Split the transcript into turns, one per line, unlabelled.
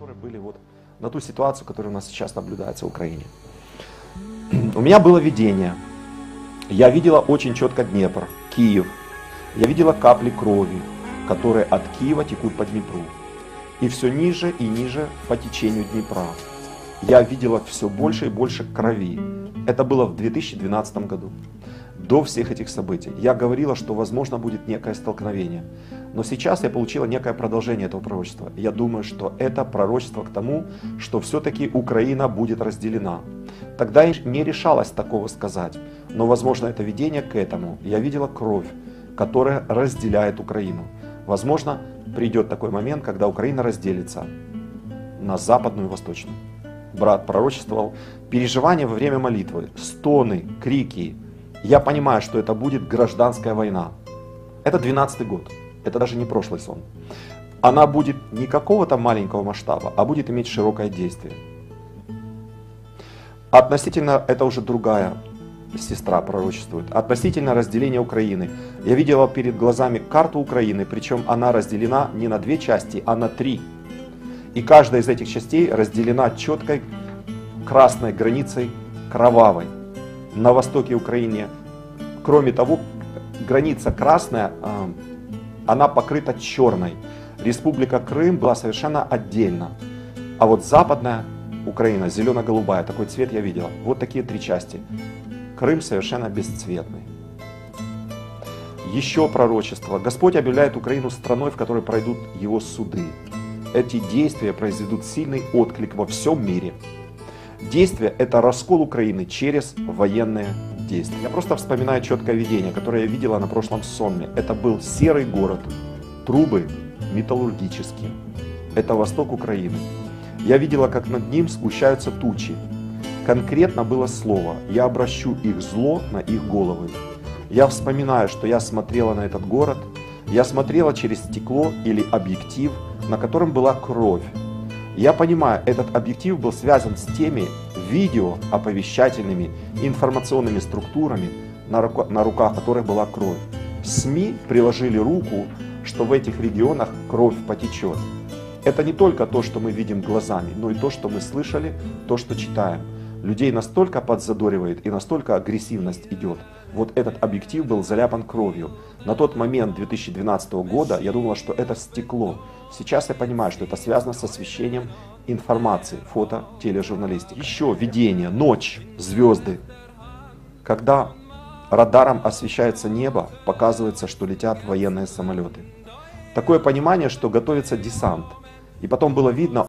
которые были вот на ту ситуацию, которая у нас сейчас наблюдается в Украине. У меня было видение. Я видела очень четко Днепр, Киев. Я видела капли крови, которые от Киева текут по Днепру. И все ниже и ниже по течению Днепра. Я видела все больше и больше крови. Это было в 2012 году. До всех этих событий. Я говорила, что возможно будет некое столкновение. Но сейчас я получила некое продолжение этого пророчества. Я думаю, что это пророчество к тому, что все-таки Украина будет разделена. Тогда я не решалась такого сказать. Но возможно это видение к этому. Я видела кровь, которая разделяет Украину. Возможно, придет такой момент, когда Украина разделится на западную и восточную. Брат пророчествовал переживания во время молитвы, стоны, крики. Я понимаю, что это будет гражданская война. Это 12-й год. Это даже не прошлый сон. Она будет не какого-то маленького масштаба, а будет иметь широкое действие. Относительно, это уже другая сестра пророчествует, относительно разделения Украины. Я видела перед глазами карту Украины, причем она разделена не на 2 части, а на 3. И каждая из этих частей разделена четкой красной границей, кровавой. На востоке Украины, кроме того, граница красная, она покрыта черной. Республика Крым была совершенно отдельно. А вот западная Украина, зелено-голубая, такой цвет я видела. Вот такие 3 части. Крым совершенно бесцветный. Еще пророчество. Господь объявляет Украину страной, в которой пройдут его суды. Эти действия произведут сильный отклик во всем мире. Действие – это раскол Украины через военные действия. Я просто вспоминаю четкое видение, которое я видела на прошлом сонме. Это был серый город, трубы металлургические. Это восток Украины. Я видела, как над ним сгущаются тучи. Конкретно было слово «Я обращу их зло на их головы». Я вспоминаю, что я смотрела на этот город, я смотрела через стекло или объектив, на котором была кровь. Я понимаю, этот объектив был связан с теми видеооповещательными информационными структурами, на руках которых была кровь. СМИ приложили руку, что в этих регионах кровь потечет. Это не только то, что мы видим глазами, но и то, что мы слышали, то, что читаем. Людей настолько подзадоривает и настолько агрессивность идет. Вот этот объектив был заляпан кровью. На тот момент 2012 года я думала, что это стекло. Сейчас я понимаю, что это связано с освещением информации, фото, тележурналистики. Еще видение, ночь, звезды. Когда радаром освещается небо, показывается, что летят военные самолеты. Такое понимание, что готовится десант. И потом было видно